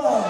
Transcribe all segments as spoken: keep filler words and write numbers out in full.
Band.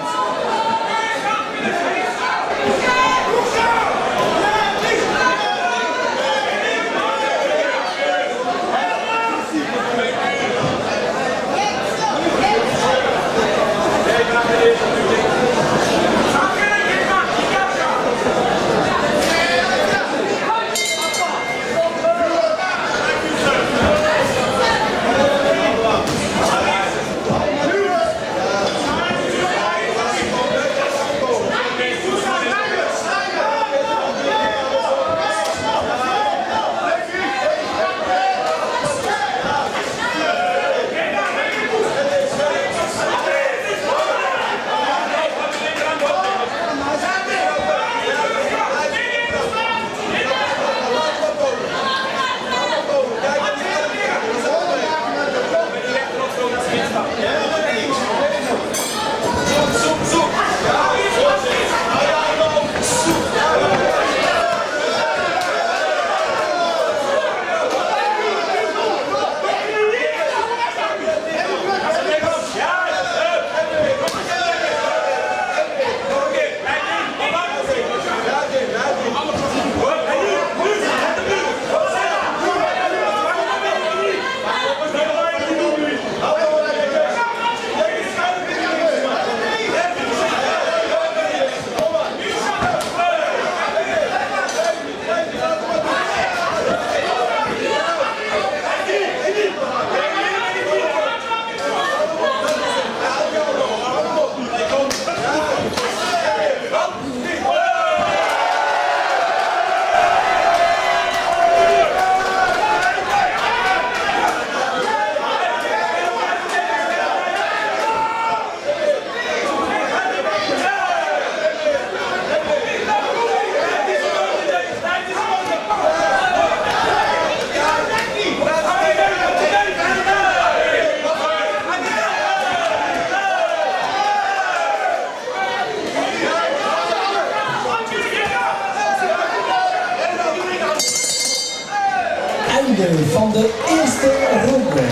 Einde van de eerste ronde.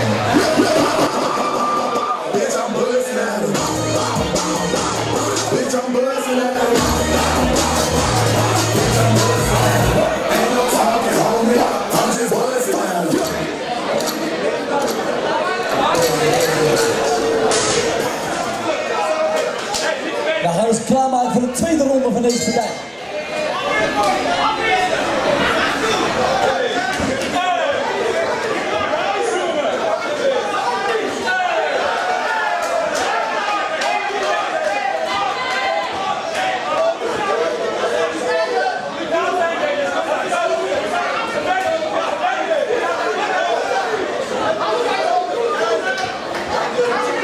We gaan ons klaarmaken voor de tweede ronde van deze partij.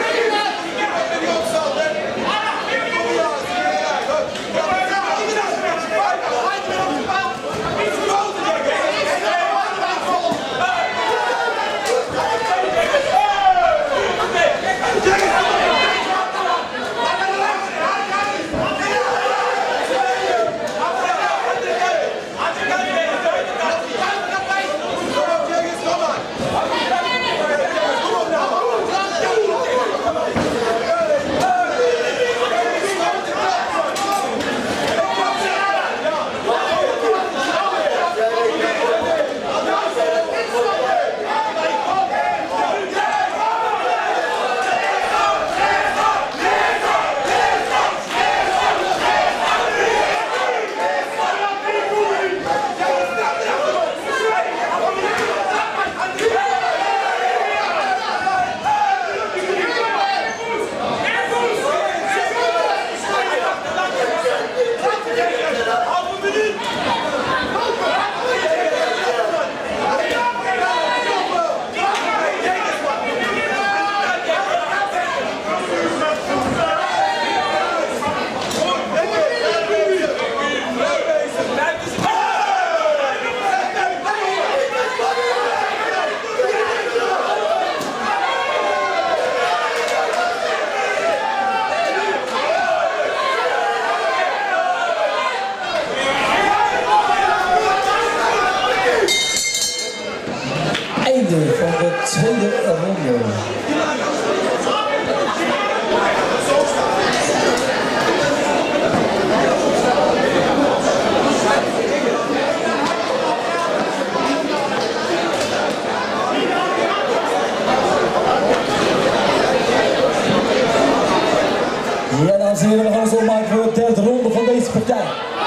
Come on! Ja, dames en heren, we gaan ons opmaken voor de derde ronde van deze partij.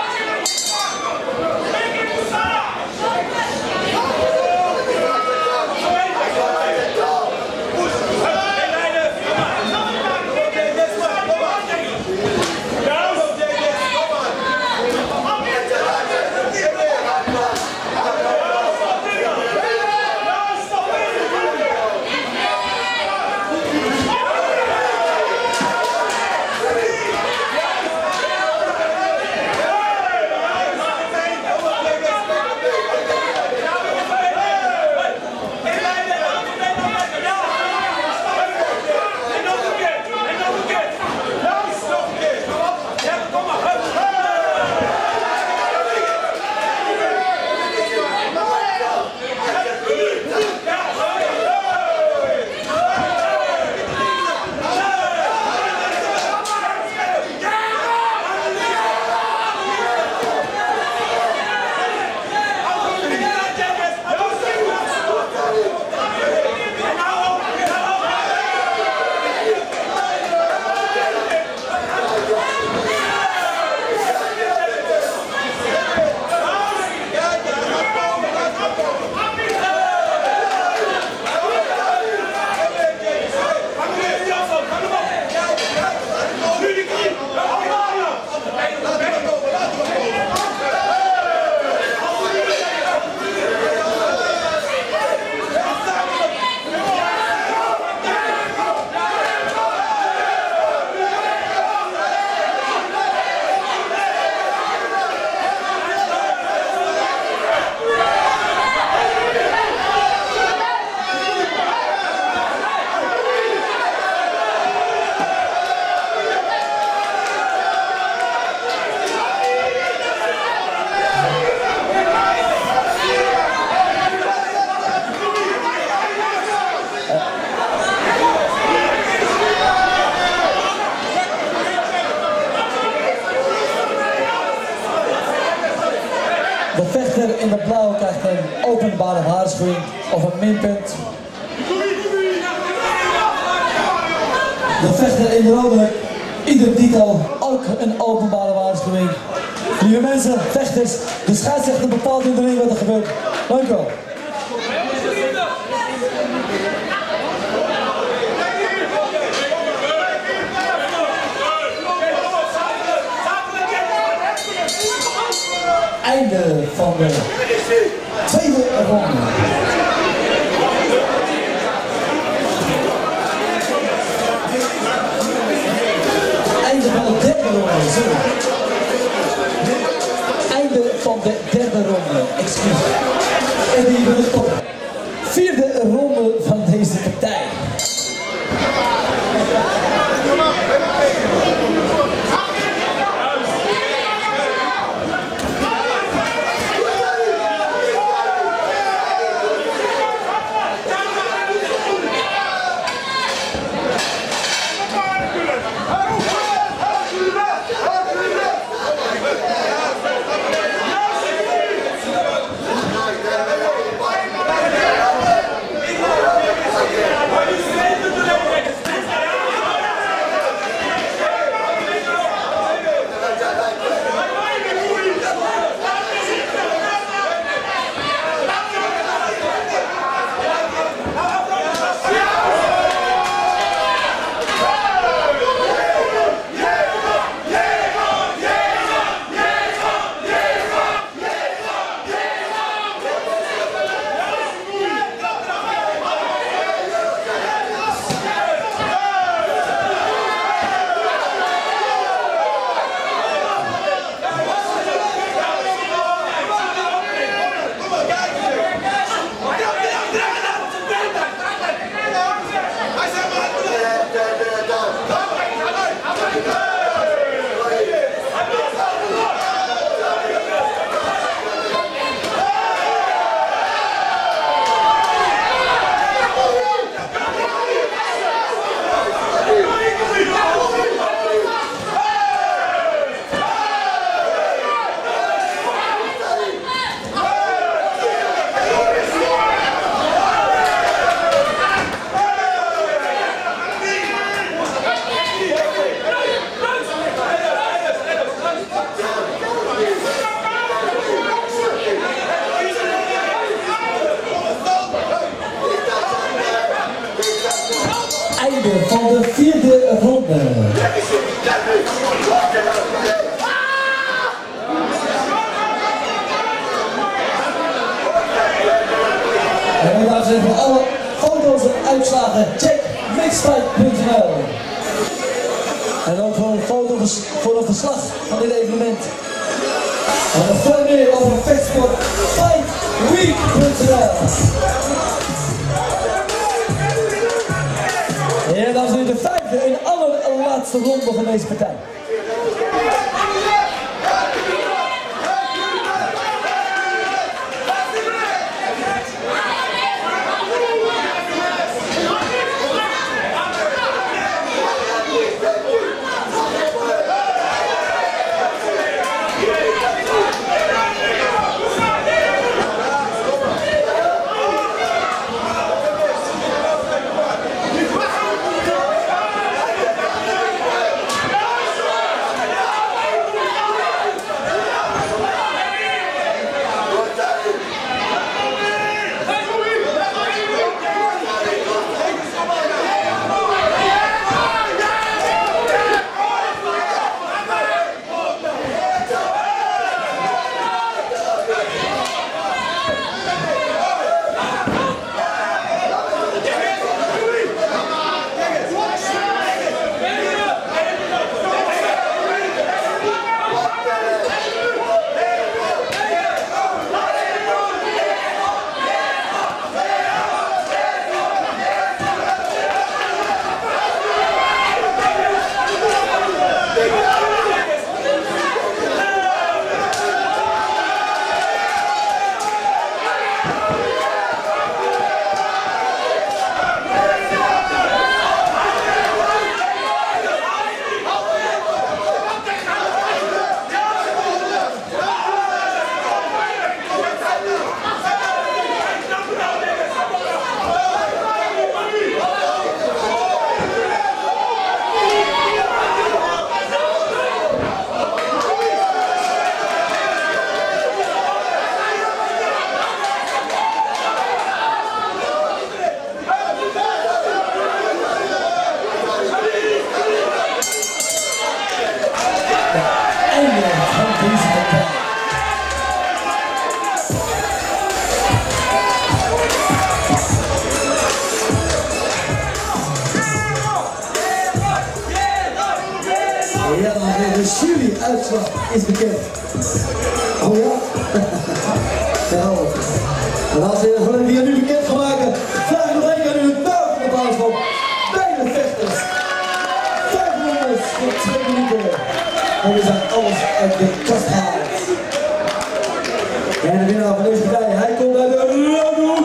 De vechter in de blauw krijgt een openbare waarschuwing of een minpunt. De vechter in de rode, ieder titel ook een openbare waarschuwing. Lieve mensen, vechters, de scheidsrechter bepaalt in de ring wat er gebeurt. Dank u wel. Einde van de tweede ronde. Einde van de derde ronde, sorry. Einde van de derde ronde, excuus. En die wil ik op. Vierde ronde van deze partij. Fixfight punt n l. En ook voor een foto voor een verslag van dit evenement. En nog veel meer over vechtsport, fight week punt n l. Ja, dames en heren, de vijfde en allerlaatste ronde van deze partij. Ja, de jury-uitslag is bekend. Oh ja? Ja, en als je voor die nu bekend gaan maken, vraag ik nog één keer nu een buiten applaus voor beide vechters. Vijf rondes voor twee minuten. En we zijn alles uit de kast gehaald. En de winnaar van deze partij, hij komt uit de rode hoek.